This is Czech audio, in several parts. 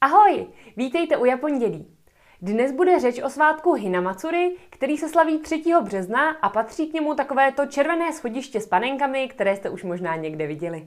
Ahoj, vítejte u Japondělí. Dnes bude řeč o svátku Hinamatsuri, který se slaví 3. března a patří k němu takovéto červené schodiště s panenkami, které jste už možná někde viděli.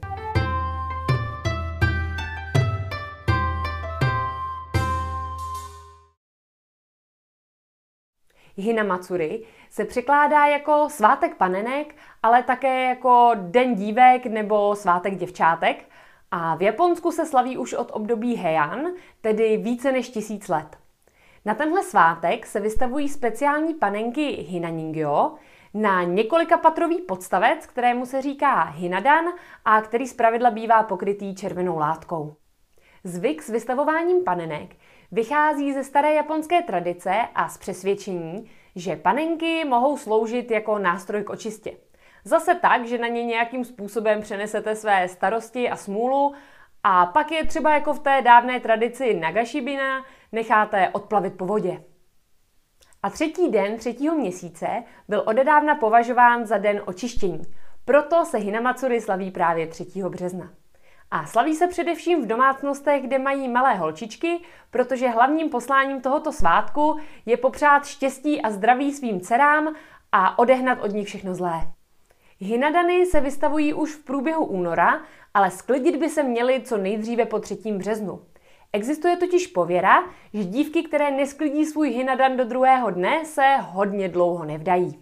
Hinamatsuri se překládá jako svátek panenek, ale také jako den dívek nebo svátek děvčátek a v Japonsku se slaví už od období Heian, tedy více než 1000 let. Na tenhle svátek se vystavují speciální panenky Hinaningyo na několikapatrový podstavec, kterému se říká Hinadan a který zpravidla bývá pokrytý červenou látkou. Zvyk s vystavováním panenek vychází ze staré japonské tradice a z přesvědčení, že panenky mohou sloužit jako nástroj k očistě. Zase tak, že na ně nějakým způsobem přenesete své starosti a smůlu a pak je třeba jako v té dávné tradici Nagashibina necháte odplavit po vodě. A třetí den 3. měsíce byl odedávna považován za den očištění. Proto se Hinamatsuri slaví právě 3. března. A slaví se především v domácnostech, kde mají malé holčičky, protože hlavním posláním tohoto svátku je popřát štěstí a zdraví svým dcerám a odehnat od nich všechno zlé. Hinadany se vystavují už v průběhu února, ale sklidit by se měly co nejdříve po 3. březnu. Existuje totiž pověra, že dívky, které nesklidí svůj hinadan do druhého dne, se hodně dlouho nevdají.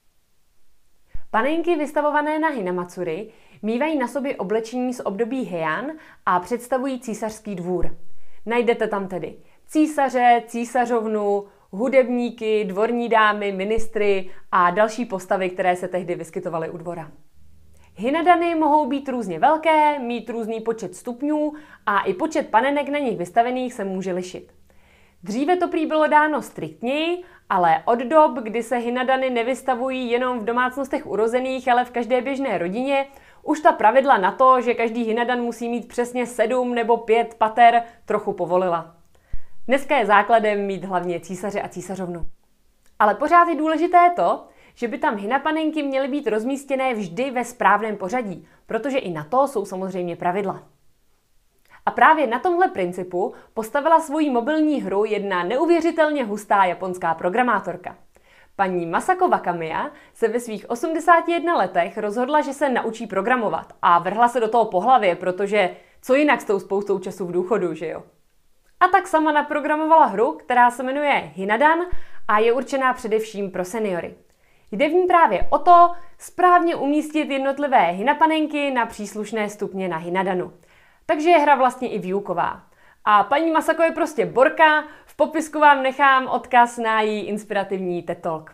Panenky vystavované na Hinamatsuri mívají na sobě oblečení z období Heian a představují císařský dvůr. Najdete tam tedy císaře, císařovnu, hudebníky, dvorní dámy, ministry a další postavy, které se tehdy vyskytovaly u dvora. Hinadany mohou být různě velké, mít různý počet stupňů a i počet panenek na nich vystavených se může lišit. Dříve to prý bylo dáno striktněji, ale od dob, kdy se hinadany nevystavují jenom v domácnostech urozených, ale v každé běžné rodině, už ta pravidla na to, že každý hinadan musí mít přesně 7 nebo 5 pater, trochu povolila. Dneska je základem mít hlavně císaře a císařovnu. Ale pořád je důležité to, že by tam hinapanenky měly být rozmístěné vždy ve správném pořadí, protože i na to jsou samozřejmě pravidla. A právě na tomhle principu postavila svoji mobilní hru jedna neuvěřitelně hustá japonská programátorka. Paní Masako Wakamiya se ve svých 81 letech rozhodla, že se naučí programovat a vrhla se do toho po hlavě, protože co jinak s tou spoustou času v důchodu, že jo? A tak sama naprogramovala hru, která se jmenuje Hinadan a je určená především pro seniory. Jde v ní právě o to správně umístit jednotlivé hinapanenky na příslušné stupně na Hinadanu. Takže je hra vlastně i výuková. A paní Masako je prostě borka, v popisku vám nechám odkaz na její inspirativní TED Talk.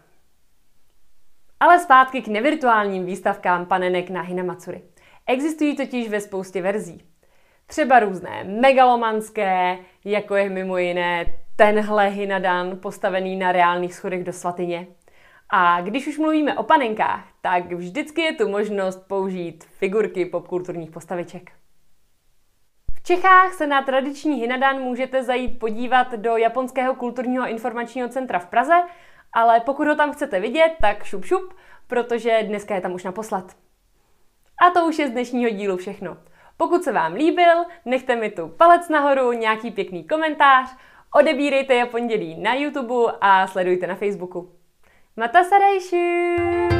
Ale zpátky k nevirtuálním výstavkám panenek na Hinamatsuri. Existují totiž ve spoustě verzí. Třeba různé megalomanské, jako je mimo jiné tenhle hinadan postavený na reálných schodech do svatyně. A když už mluvíme o panenkách, tak vždycky je tu možnost použít figurky popkulturních postaviček. V Čechách se na tradiční hinadan můžete zajít podívat do Japonského kulturního informačního centra v Praze, ale pokud ho tam chcete vidět, tak šup šup, protože dneska je tam už naposled. A to už je z dnešního dílu všechno. Pokud se vám líbil, nechte mi tu palec nahoru, nějaký pěkný komentář, odebírejte Japondělí na YouTube a sledujte na Facebooku. Mata saraišu!